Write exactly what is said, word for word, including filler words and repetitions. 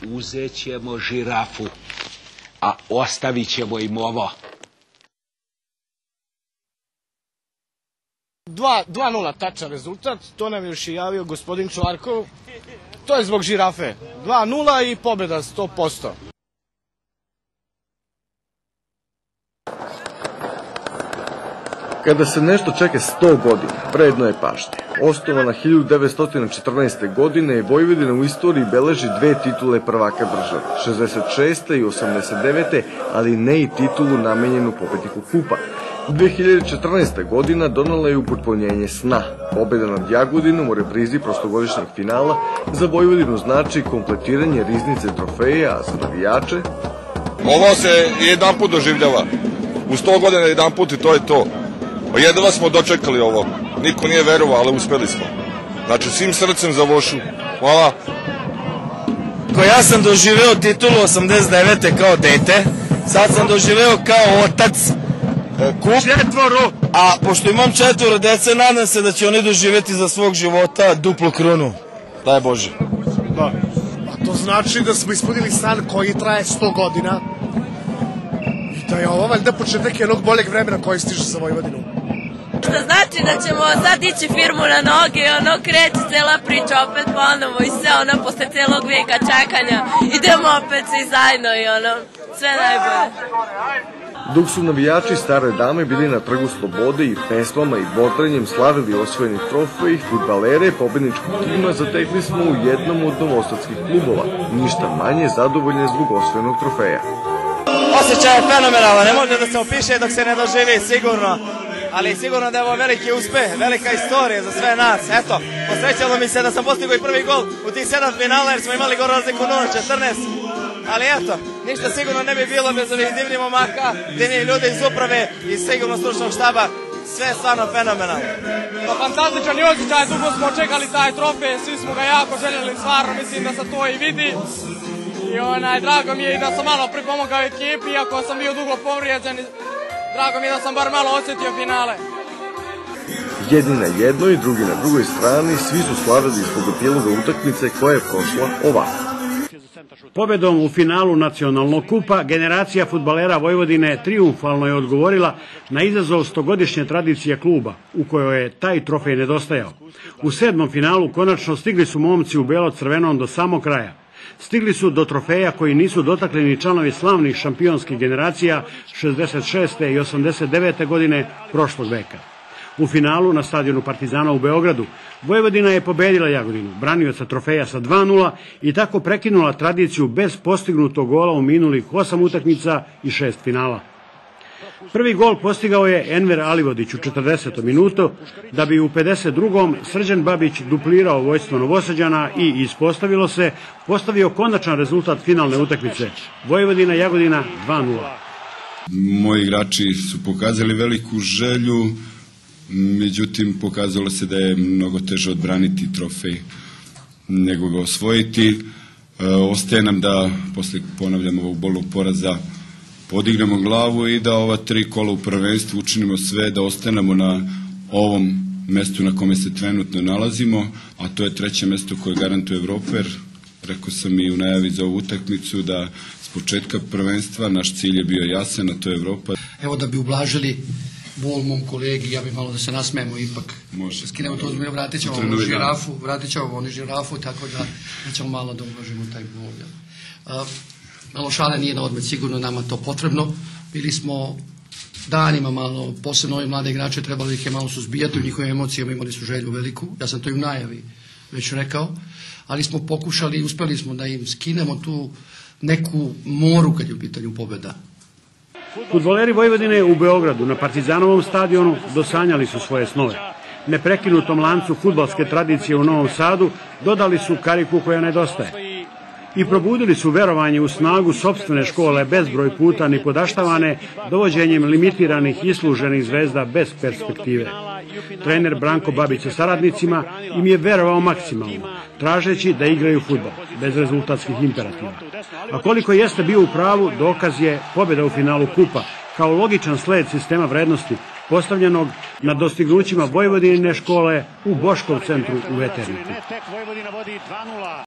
uzet ćemo žirafu, a ostavit ćemo im ovo. dva nula tačan rezultat, to nam još i javio gospodin Čvarkov. To je zbog žirafe. dva nula i pobjeda sto posto. Kada se nešto čeka sto godina, vredno je pažnje. Osnovana hiljadu devetsto četrnaeste. godine, Vojvodina u istoriji beleži dve titule prvaka države, šezdeset šeste i osamdeset devete. ali ne i titulu namenjenu pobedniku kupa. dve hiljade četrnaeste. godina donala je upotpunjenje sna. Pobjeda nad Jagodinom u reprizi prošlogodišnjeg finala za Vojvodinu znači kompletiranje riznice trofeja, a za navijače... Ovo se jedan put doživljava. U sto godina jedan put i to je to. Jedva smo dočekali ovo. Niko nije verovao, ali uspeli smo. Znači, svim srcem za Vošu. Hvala. Ko ja sam doživeo titulu osamdeset devete kao dete, sad sam doživeo kao otac kup četvoru, a pošto imam četvoro dece, nadam se da će oni doživjeti za svog života duplu krunu. Daj Bože. Da. A to znači da smo ispunili san koji traje sto godina i da je ovo valjda početak jednog boljeg vremena koji stiže za Vojvodinu. Što znači da ćemo sad ići firmu na noge i ono kreće cela priča opet ponovo i sve ono posle celog vijeka čekanja idemo opet svi zajedno i ono sve najbolje. Dok su navijači Stare Dame bili na Trgu Slobode i pesmama i bodrenjem slavili osvojeni trofej, fudbalere pobedničkog tima zatekli smo u jednom od novosadskih klubova, ništa manje zadovoljne zbog osvojenog trofeja. Osjećaj je fenomenalan, ne može da se opiše dok se ne doživi sigurno. Ali sigurno da je ovo veliki uspeh, velika istorija za sve nas. Eto, posrećalo mi se da sam postigao i prvi gol u tih sedam finala jer smo imali gol razliku nula četrnaest. Ali eto, ništa sigurno ne bi bilo bez ovih divnih momaka, divnih ljudi iz uprave i sigurno stručnog štaba. Sve je stvarno fenomenalno. Pa fantastičan je osjećaj, dugo smo čekali taj trofej, svi smo ga jako željeli, stvarno mislim da se to i vidi. I onaj, drago mi je i da sam malo pripomogao ekipi, iako sam bio dugo povrijeđen. Drago mi je da sam bar malo osjetio finale. Jedni na jednoj, drugi na drugoj strani, svi su slavili zbog epiloga utakmice koja je prošla ovako. Pobedom u finalu nacionalnog kupa, generacija fudbalera Vojvodine trijumfalno je odgovorila na izazov stogodišnje tradicije kluba, u kojoj je taj trofej nedostajao. U sedmom finalu konačno stigli su momci u belo-crvenom do samog kraja. Stigli su do trofeja koji nisu dotakli ni članovi slavnih šampionskih generacija šezdeset šeste i osamdeset devete. godine prošlog veka. U finalu na stadionu Partizana u Beogradu Vojvodina je pobedila Jagodinu, branioca trofeja sa dva nula i tako prekinula tradiciju bez postignutog gola u minulih osam utakmica i šest finala. Prvi gol postigao je Enver Alivodić u četrdesetom minutu, da bi u pedeset drugom Srđan Babić duplirao vojstvo Novosađana i ispostavilo se, postavio konačan rezultat finalne utakmice. Vojvodina Jagodina dva nula. Moji igrači su pokazali veliku želju, međutim pokazalo se da je mnogo teže odbraniti trofej nego ga osvojiti. Ostaje nam da, posle ponavljamo ovog bolnog poraza, podignemo glavu i da ova tri kola u prvenstvu učinimo sve da ostanemo na ovom mestu na kome se trenutno nalazimo, a to je treće mesto koje garantuje Evroper. Rekao sam i u najavi za ovu utakmicu da s početka prvenstva naš cilj je bio jasan, a to je Evropa. Evo da bi ublažili bol mom kolegi, ja bih malo da se nasmejemo ipak. Može. Skinemo to ozbiljno, vratit ćemo onu žirafu, vratit ćemo onu žirafu, tako da ćemo malo da ublažimo taj bol. Uh, malo šale nije na odmet, sigurno nama to potrebno. Bili smo danima malo, posebno ovi mlade igrače, trebali ih je malo suzbijati u njihovim emocijama, imali su želju veliku. Ja sam to i u najavi već rekao, ali smo pokušali i uspeli smo da im skinemo tu neku moru kad je u pitanju pobjeda. Fudbaleri Vojvodine u Beogradu na Partizanovom stadionu dosanjali su svoje snove. Neprekinutom lancu fudbalske tradicije u Novom Sadu dodali su kariku koja nedostaje. I probudili su verovanje u snagu sopstvene škole bezbroj puta nipodaštavane dovođenjem limitiranih isluženih zvezda bez perspektive. Trener Branko Babić sa saradnicima im je verovao maksimalno, tražeći da igraju fudbal, bez rezultatskih imperativa. A koliko jeste bio u pravu, dokaz je pobjeda u finalu kupa, kao logičan sled sistema vrednosti postavljenog na dostignućima Vojvodinine škole u Boškov centru u Veterniku.